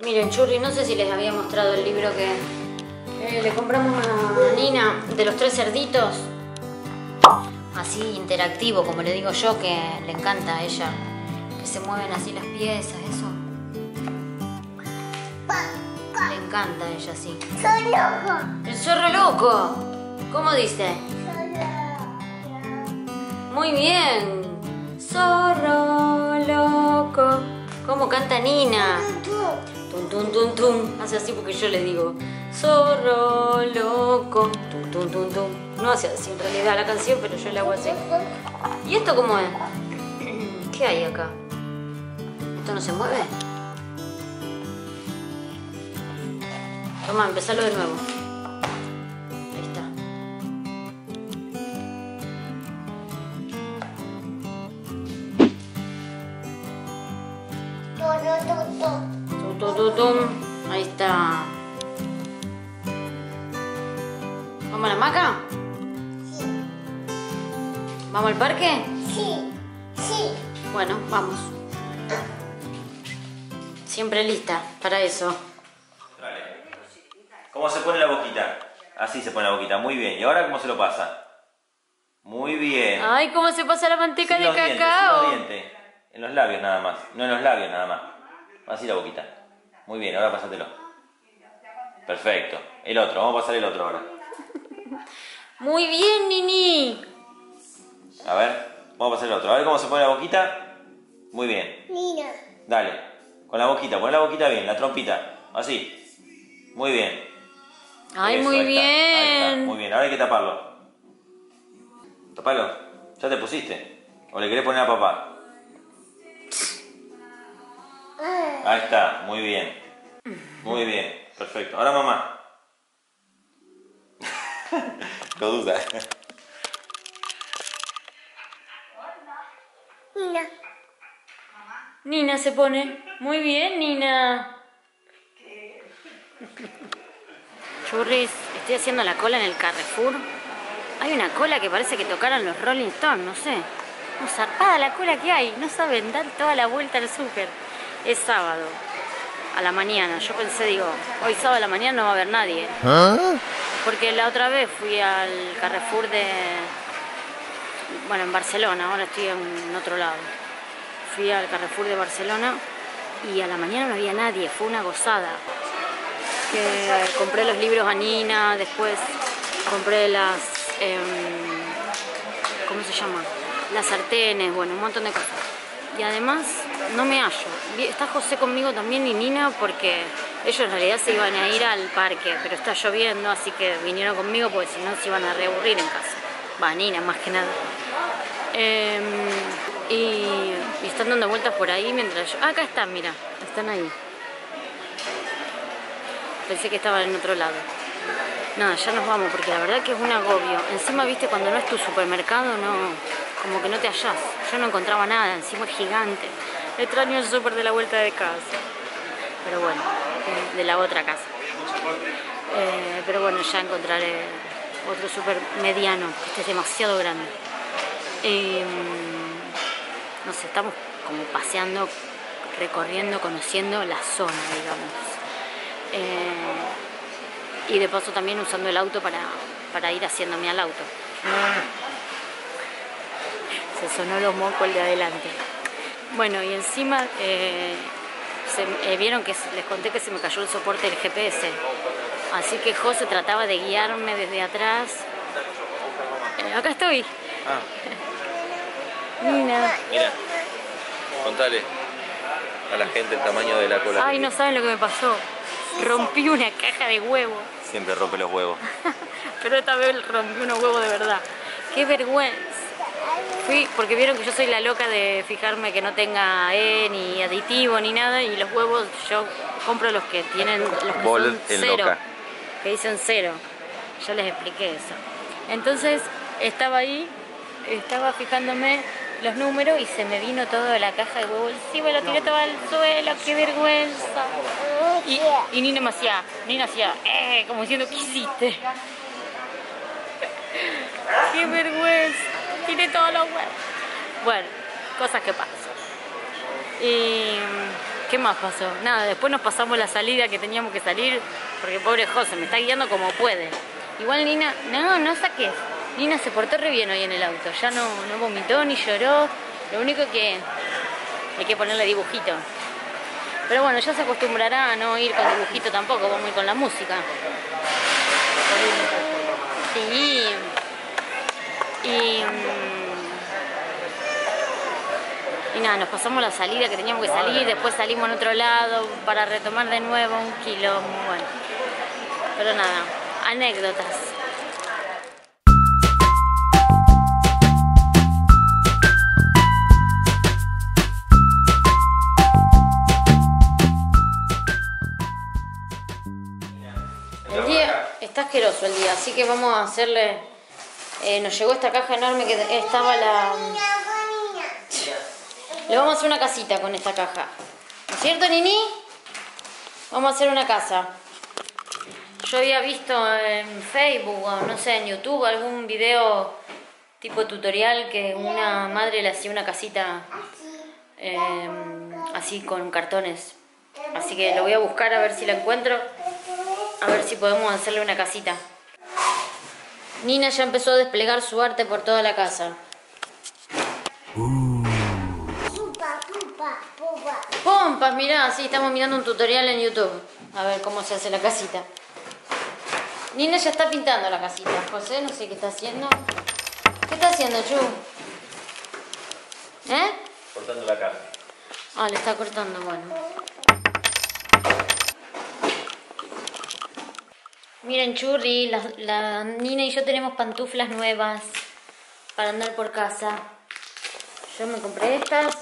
Miren, Churri, no sé si les había mostrado el libro que le compramos a Nina de los 3 cerditos. Así interactivo, como le digo yo, que le encanta a ella. Que se mueven así las piezas, eso. Le encanta a ella, sí. Soy loco. ¡El zorro loco! ¿Cómo dice? Muy bien. Zorro loco. ¿Cómo canta Nina? Tum, tum, tum, tum. Hace así porque yo le digo zorro loco. Tum, tum, tum, tum. No hace así en realidad la canción, pero yo le hago así. ¿Y esto cómo es? ¿Qué hay acá? ¿Esto no se mueve? Toma, empezalo de nuevo. Ahí está. Ahí está. ¿Vamos a la hamaca? Sí. ¿Vamos al parque? Sí. Sí. Bueno, vamos. Siempre lista para eso. Vale. ¿Cómo se pone la boquita? Así se pone la boquita, muy bien. ¿Y ahora cómo se lo pasa? Muy bien. Ay, cómo se pasa la manteca Sin de los dientes, cacao. sin los dientes. En los labios nada más. No en los labios nada más. Así la boquita. Muy bien, ahora pásatelo. Perfecto. El otro, vamos a pasar el otro ahora. Muy bien, Nini. A ver, vamos a pasar el otro. A ver cómo se pone la boquita. Muy bien. Nina. Dale. Con la boquita, pon la boquita bien, la trompita. Así. Muy bien. Ay, Eso, muy ahí está, ahí está, bien. muy bien, ahora hay que taparlo. Tapalo. ¿Ya te pusiste? ¿O le querés poner a papá? Ahí está, muy bien. Muy bien, perfecto. Ahora mamá. No duda. Nina. Nina se pone. Muy bien, Nina. Churris, estoy haciendo la cola en el Carrefour. Hay una cola que parece que tocaron los Rolling Stones, no sé. No, zarpada la cola que hay. No saben dar toda la vuelta al súper. Es sábado, a la mañana. Yo pensé, digo, hoy sábado a la mañana no va a haber nadie. Porque la otra vez fui al Carrefour de... Bueno, en Barcelona, ahora estoy en otro lado. Fui al Carrefour de Barcelona y a la mañana no había nadie, fue una gozada. Que compré los libros a Nina, después compré las... ¿cómo se llama? Las sartenes, bueno, un montón de cosas. Y además no me hallo. Está José conmigo también y Nina porque ellos en realidad se iban a ir al parque, pero está lloviendo, así que vinieron conmigo porque si no se iban a reaburrir en casa. Va, Nina más que nada. Y están dando vueltas por ahí mientras yo... Ah, acá están, mira, están ahí. Pensé que estaban en otro lado. Nada, ya nos vamos porque la verdad que es un agobio. Encima, viste, cuando no es tu supermercado, no, como que no te hallás. Yo no encontraba nada, encima es gigante. Extraño el súper de la vuelta de casa. Pero bueno, de la otra casa. Pero bueno, ya encontraré otro súper mediano. Este es demasiado grande. No sé, estamos como paseando, recorriendo, conociendo la zona, digamos. Y de paso también usando el auto para ir haciéndome al auto. Se sonó los mocos el de adelante. Bueno, y encima vieron que les conté que se me cayó el soporte del GPS. Así que José trataba de guiarme desde atrás. Acá estoy. Nina. Mira, contale a la gente el tamaño de la cola. Ay, no saben lo que me pasó. Rompí una caja de huevos. Siempre rompe los huevos. Pero esta vez rompí unos huevos de verdad. ¡Qué vergüenza! Fui porque vieron que yo soy la loca de fijarme que no tenga ni aditivo ni nada. Y los huevos yo compro los que tienen, los que son cero. Loca. Que dicen cero. Ya les expliqué eso. Entonces estaba ahí, estaba fijándome los números y se me vino toda la caja de huevos encima, lo tiré todo al suelo, qué vergüenza. Y Nina me hacía, como diciendo, ¿qué hiciste? Qué vergüenza, tiré todos los huevos. Bueno, cosas que pasan. Y ¿Qué más pasó? Nada, después nos pasamos la salida que teníamos que salir, porque pobre José me está guiando como puede. Igual Nina, no saques. Nina se portó re bien hoy en el auto, ya no vomitó ni lloró. Lo único que hay que ponerle dibujito. Pero bueno, ya se acostumbrará a no ir con dibujito tampoco, vamos a ir con la música. Sí. Y nada, nos pasamos la salida que teníamos que salir, después salimos en otro lado para retomar de nuevo un quilombo, bueno. Pero nada, anécdotas. El día está asqueroso el día, así que vamos a hacerle... nos llegó esta caja enorme que estaba la... Le vamos a hacer una casita con esta caja. ¿No es cierto, Nini? Vamos a hacer una casa. Yo había visto en Facebook o no sé, en YouTube algún video tipo tutorial que una madre le hacía una casita así con cartones. Así que lo voy a buscar a ver si la encuentro. A ver si podemos hacerle una casita. Nina ya empezó a desplegar su arte por toda la casa. Pompas, mirá, sí, estamos mirando un tutorial en YouTube. A ver cómo se hace la casita. Nina ya está pintando la casita. José, no sé qué está haciendo. ¿Qué está haciendo, Chu? Cortando la caja. Ah, le está cortando, bueno. Miren, Churri, la Nina y yo tenemos pantuflas nuevas para andar por casa. Yo me compré estas.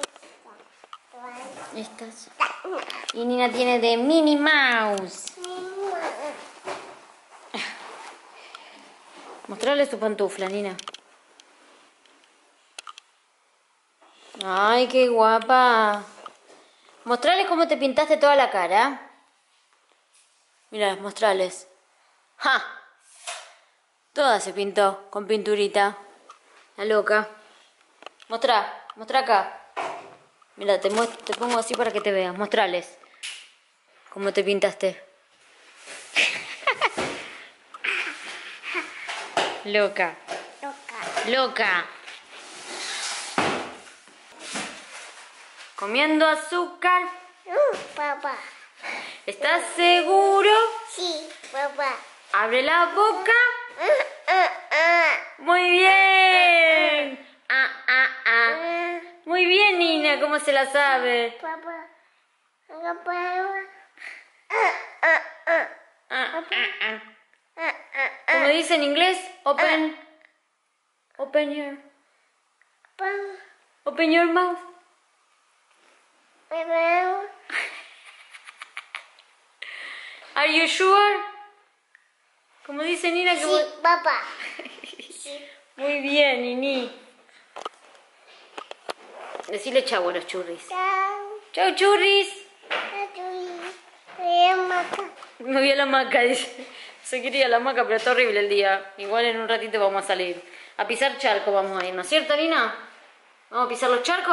Y Nina tiene de Minnie Mouse. Mostrarle tu pantufla, Nina. Ay, qué guapa. Mostrarles cómo te pintaste toda la cara. Mira, mostrarles. ¡Ja! Toda se pintó con pinturita. La loca. Mostrá acá. Mira, te pongo así para que te veas. Mostrales cómo te pintaste. Loca. Loca. Comiendo azúcar. Papá. ¿Estás seguro? Sí, papá. Abre la boca. Muy bien. Muy bien, Nina, ¿cómo se la sabe? Papá. ¿Cómo dice en inglés? Open your mouth. Are you sure? ¿Cómo dice Nina? Que Sí, papá. Muy bien, Nini. Decile chau a los churris. Chao. Chau, churris. Maca. Me voy a la hamaca, dice. Se quería la hamaca, pero está horrible el día. Igual en un ratito vamos a salir. A pisar charco vamos a ir, ¿no es cierto, Nina? ¿Vamos a pisar los charcos?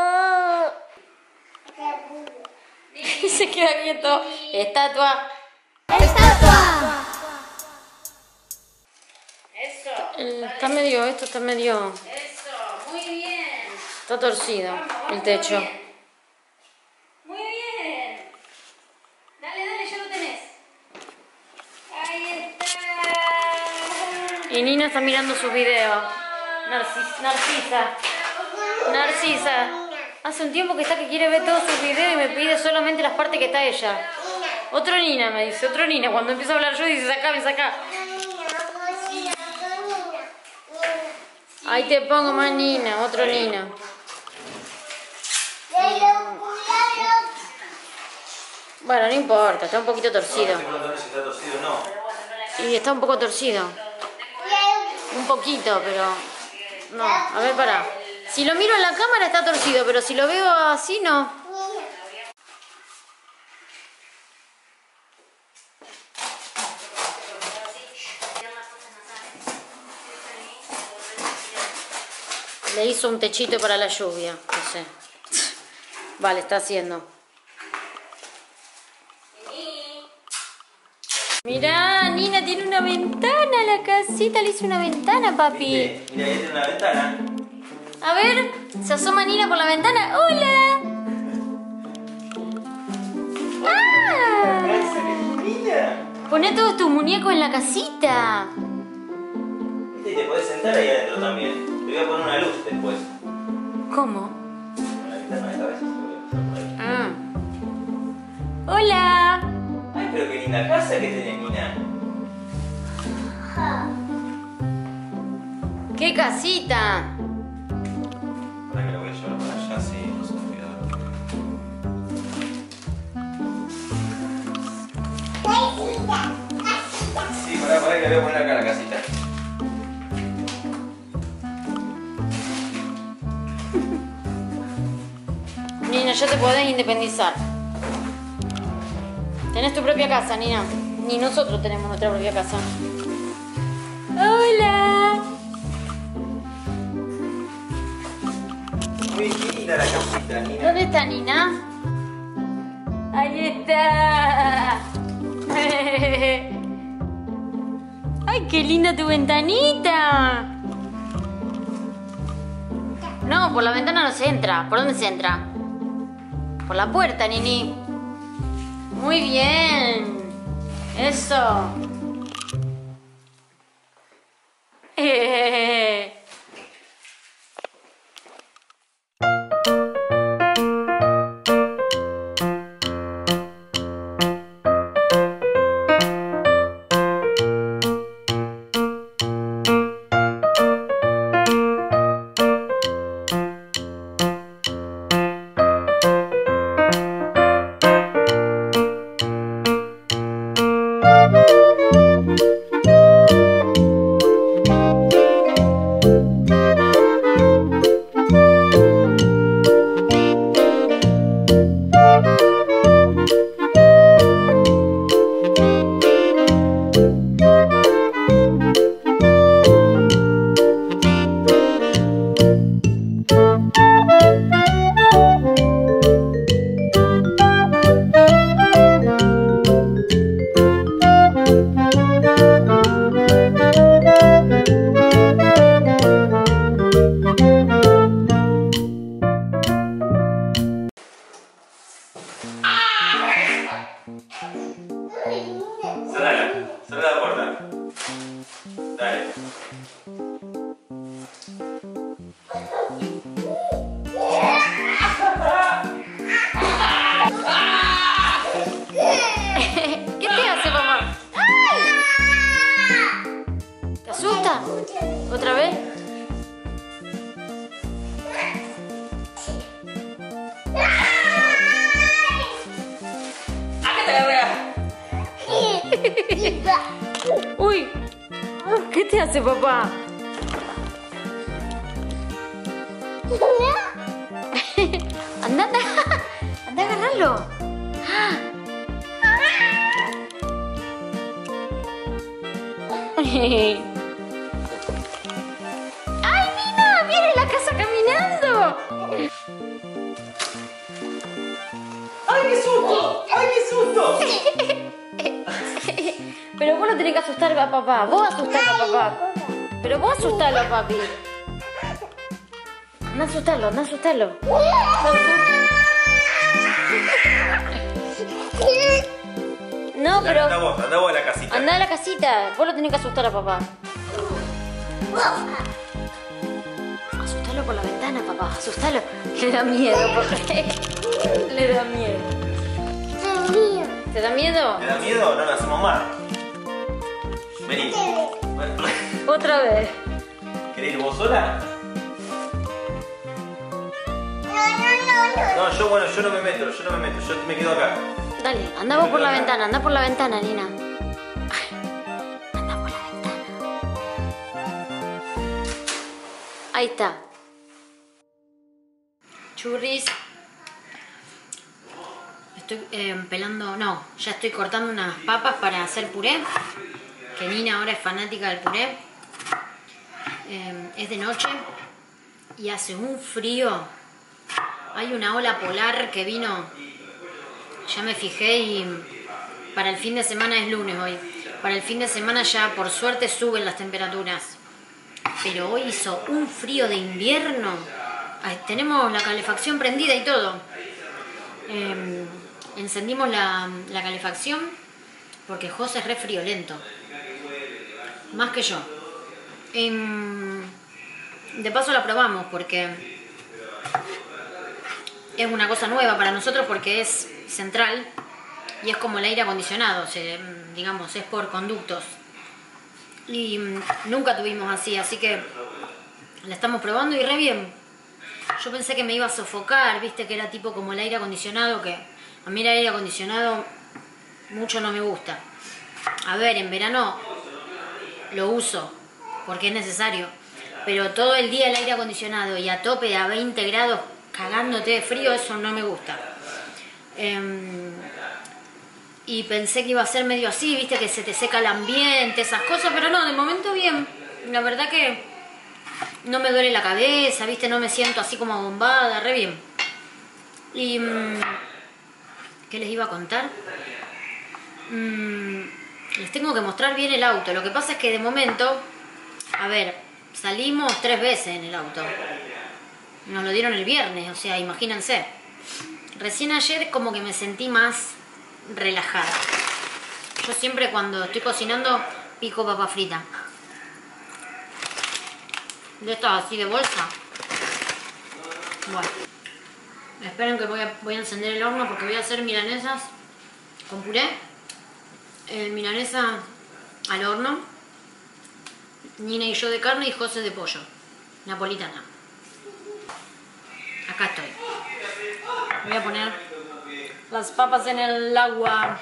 Y se queda quieto. Estatua. ¡Estatua! Eso. Esto está medio... Eso, muy bien. Está torcido el techo. Muy bien. Dale, ya lo tenés. Ahí está. Y Nina está mirando sus videos. Narcisa. Hace un tiempo que está que quiere ver todos sus videos y me pide solamente las partes que está ella. Otro Nina, me dice, otro Nina. Cuando empiezo a hablar yo dice, saca. Ahí te pongo más Nina, otro Nina. Bueno, no importa, está un poquito torcido. No sé si está torcido o no. Y está un poco torcido. Un poquito, pero... No, a ver, pará. Si lo miro en la cámara está torcido, pero si lo veo así, no. Le hizo un techito para la lluvia, no sé. Vale, está haciendo. Mirá, Nina tiene una ventana, la casita le hizo una ventana, papi. Mira, ahí tiene una ventana. A ver, se asoma Nina por la ventana. ¡Hola! ¡Ah! Mira. Poné todos tus muñecos en la casita. Y te podés sentar ahí adentro también. Te voy a poner una luz después. ¿Cómo? Una ventana de cabeza. Ah. ¡Hola! Ay, pero qué linda casa que tenés, Nina. ¡Qué casita! Ahora que lo voy a llevar para allá, sí, no se me olvidó. Sí, pará, que le voy a poner acá la casita. Nina, ya te podés independizar. Tenés tu propia casa, Nina. Ni nosotros tenemos nuestra propia casa. ¡Hola! Uy, qué linda la casita, Nina. ¿Dónde está Nina? Ahí está. ¡Ay, qué linda tu ventanita! No, por la ventana no se entra. ¿Por dónde se entra? Por la puerta, Nini. Muy bien. Eso. Cerrá la puerta. Dale. ¿Qué te hace, mamá? ¿Te asusta? ¿Otra vez? Uy, ¿qué te hace, papá? Anda, anda, anda a agarrarlo. ¡Ay, Nina! ¡Viene la casa caminando! ¡Ay, qué susto! ¡Ay, qué susto! Pero vos lo tenés que asustar a papá. Vos asustalo a papá. Pero vos asustalo a papi. Anda a asustarlo, anda a asustarlo. No, pero... Anda vos a la casita. Anda a la casita. Vos lo tenés que asustar a papá. Asustalo por la ventana, papá. Asustalo. Le da miedo, porque... Le da miedo. ¿Te da miedo? ¿Te da miedo? No lo hacemos más. Vení. Otra vez. ¿Querés ir vos sola? No, yo no me meto, yo me quedo acá. Dale, anda vos por la ventana, anda por la ventana, Nina. Anda por la ventana. Ahí está. Churris. Estoy pelando, no, ya estoy cortando unas papas para hacer puré. Que Nina ahora es fanática del puré. Es de noche y hace un frío. Hay una ola polar que vino. Ya me fijé y para el fin de semana es lunes hoy. Para el fin de semana ya por suerte suben las temperaturas. Pero hoy hizo un frío de invierno. Ay, tenemos la calefacción prendida y todo. Encendimos la calefacción porque José es re friolento. Más que yo. De paso la probamos porque es una cosa nueva para nosotros porque es central y es como el aire acondicionado, digamos, es por conductos. Y nunca tuvimos así que la estamos probando y re bien. Yo pensé que me iba a sofocar, viste que era tipo como el aire acondicionado, que a mí el aire acondicionado mucho no me gusta. A ver, en verano lo uso porque es necesario, pero todo el día el aire acondicionado y a tope a 20 grados cagándote de frío, eso no me gusta. Y pensé que iba a ser medio así, viste, que se te seca el ambiente, esas cosas, pero no, de momento bien. La verdad que no me duele la cabeza, viste, no me siento así como bombada, re bien. Y ¿qué les iba a contar? Les tengo que mostrar bien el auto. Lo que pasa es que de momento, a ver, salimos 3 veces en el auto. Nos lo dieron el viernes, o sea, imagínense. Recién ayer como que me sentí más relajada. Yo siempre cuando estoy cocinando pico papa frita. De estas así de bolsa. Bueno. Esperen que voy a encender el horno porque voy a hacer milanesas con puré. Milanesa al horno. Nina y yo de carne y José de pollo. Napolitana. Acá estoy. Voy a poner las papas en el agua.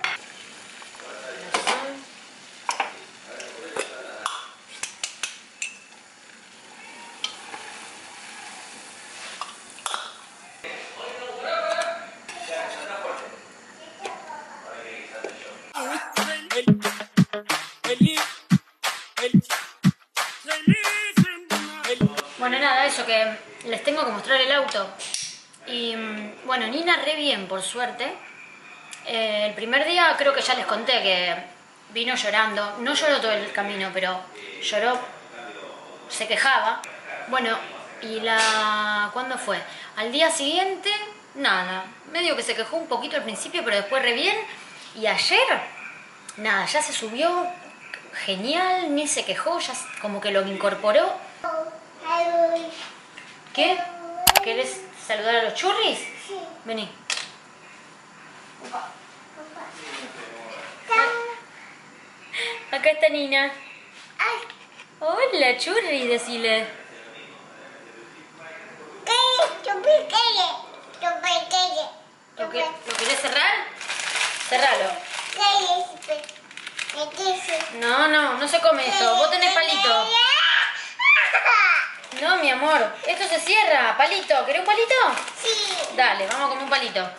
Bueno, nada, eso, que les tengo que mostrar el auto. Y bueno, Nina re bien, por suerte. El primer día creo que ya les conté que vino llorando. No lloró todo el camino, pero lloró, se quejaba. Bueno, y ¿cuándo fue? Al día siguiente, nada. Medio que se quejó un poquito al principio, pero después re bien. Y ayer, nada, ya se subió genial, ni se quejó, ya como que lo incorporó. ¿Qué? ¿Querés saludar a los churris? Sí. Vení. Acá está Nina. Hola, churri, decile. ¿Lo querés cerrar? Cerralo. No se come esto. Vos tenés palito. No, mi amor. Esto se cierra. Palito. ¿Querés un palito? Sí. Dale, vamos a comer un palito.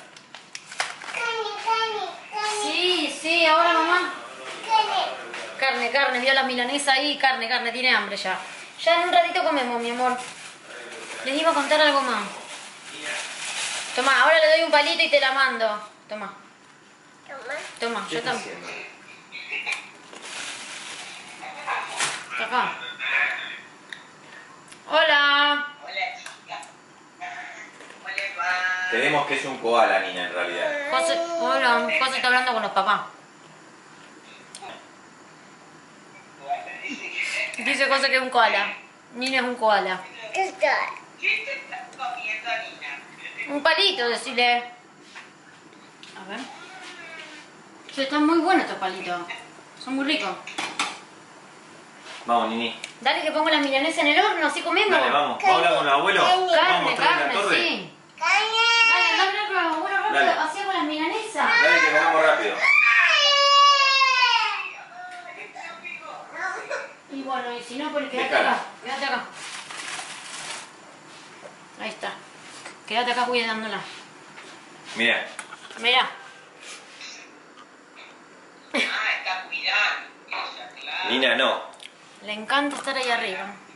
Sí, ahora mamá. Carne, vio las milanesas ahí, carne, tiene hambre ya. Ya en un ratito comemos, mi amor. Les iba a contar algo más. Toma, ahora le doy un palito y te la mando. Toma, yo también. Acá. Hola. Tenemos que es un koala, Nina, en realidad. José está hablando con los papás. Dice José que es un koala. Nina es un koala. Un palito, decile. A ver. Sí, están muy buenos estos palitos. Son muy ricos. Vamos, Nini. Dale que pongo las milanesas en el horno, así comemos. Dale, vamos. ¿Vamos a hablar con el abuelo? ¿Vamos a mostrarle la torre? Sí. Dale, hablar con el abuelo rápido, Dale. así con las milanesas. Dale, que comemos rápido. Y bueno, y si no, pues quédate Déjala. acá. Quédate acá. Ahí está. Quédate acá cuidándola. Mira. Mirá. Nina, no. Le encanta estar ahí arriba.